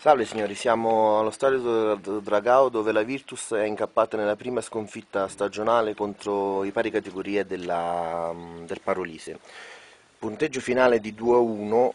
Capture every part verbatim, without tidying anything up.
Salve signori, siamo allo stadio do Dragao dove la Virtus è incappata nella prima sconfitta stagionale contro i pari categorie della- del Parolise. Punteggio finale di due a uno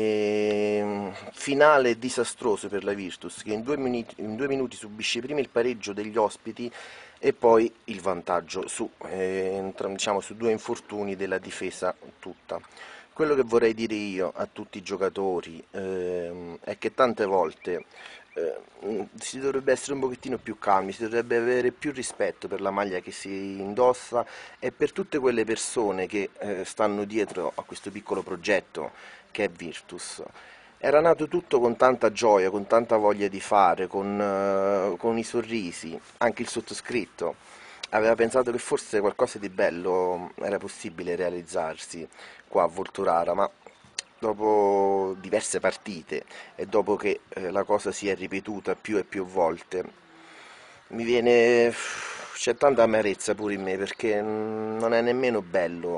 e finale disastroso per la Virtus che in due minuti, in due minuti subisce prima il pareggio degli ospiti e poi il vantaggio su, eh, tra- diciamo, su due infortuni della difesa tutta. Quello che vorrei dire io a tutti i giocatori ehm, è che tante volte eh, si dovrebbe essere un pochettino più calmi, si dovrebbe avere più rispetto per la maglia che si indossa e per tutte quelle persone che eh, stanno dietro a questo piccolo progetto che è Virtus. Era nato tutto con tanta gioia, con tanta voglia di fare, con, eh, con i sorrisi, anche il sottoscritto aveva pensato che forse qualcosa di bello era possibile realizzarsi qua a Volturara, ma dopo diverse partite e dopo che eh, la cosa si è ripetuta più e più volte, mi viene... c'è tanta amarezza pure in me perché mm, non è nemmeno bello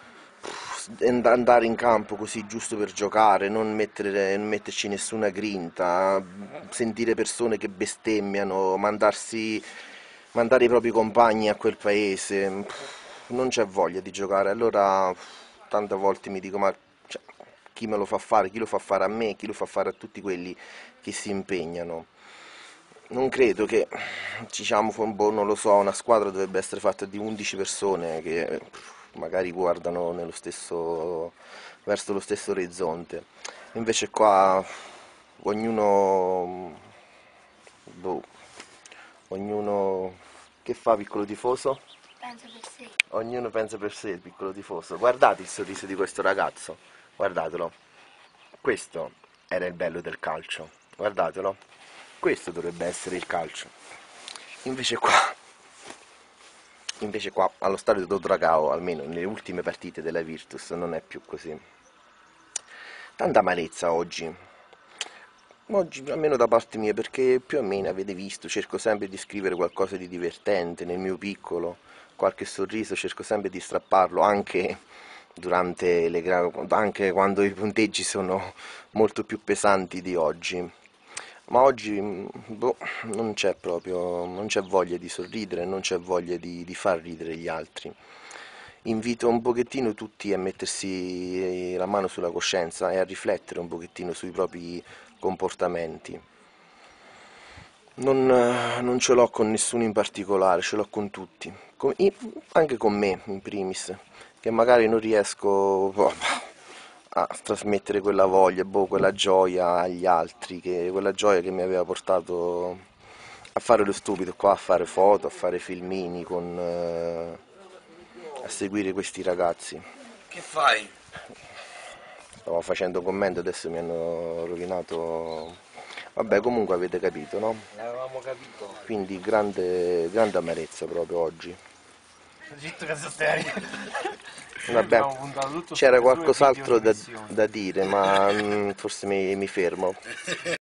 and- andare in campo così giusto per giocare, non mettere- non metterci nessuna grinta, sentire persone che bestemmiano, mandarsi, mandare i propri compagni a quel paese, non c'è voglia di giocare. Allora tante volte mi dico, ma cioè, chi me lo fa fare, chi lo fa fare a me, chi lo fa fare a tutti quelli che si impegnano. Non credo che, diciamo, boh, non lo so, una squadra dovrebbe essere fatta di undici persone che magari guardano nello stesso, verso lo stesso orizzonte. Invece qua ognuno, boh, ognuno che fa piccolo tifoso? Penso per sé. Ognuno pensa per sé il piccolo tifoso. Guardate il sorriso di questo ragazzo, guardatelo. Questo era il bello del calcio, guardatelo. Questo dovrebbe essere il calcio. Invece qua, invece qua allo stadio do Dragao, almeno nelle ultime partite della Virtus, non è più così. Tanta amarezza oggi. Oggi, almeno da parte mia, perché più o meno avete visto, cerco sempre di scrivere qualcosa di divertente nel mio piccolo, qualche sorriso, cerco sempre di strapparlo anche durante le gra- anche quando i punteggi sono molto più pesanti di oggi. Ma oggi mm, boh, non c'è proprio, non c'è voglia di sorridere, non c'è voglia di, di far ridere gli altri. Invito un pochettino tutti a mettersi la mano sulla coscienza e a riflettere un pochettino sui propri comportamenti. Non, eh, non ce l'ho con nessuno in particolare, ce l'ho con tutti, Con- i- anche con me in primis, che magari non riesco boh, a trasmettere quella voglia, boh, quella gioia agli altri, che, quella gioia che mi aveva portato a fare lo stupido qua, a fare foto, a fare filmini, con, eh, a seguire questi ragazzi. Che fai? Stavo facendo commenti, adesso mi hanno rovinato. Vabbè, comunque avete capito, no? L'avevamo capito. Quindi grande, grande amarezza proprio oggi. Zitto cazzo stai? Vabbè, Abbiamo puntato tutto c'era sulle tue video qualcos'altro da, dimissioni. da dire, ma mm, forse mi, mi fermo.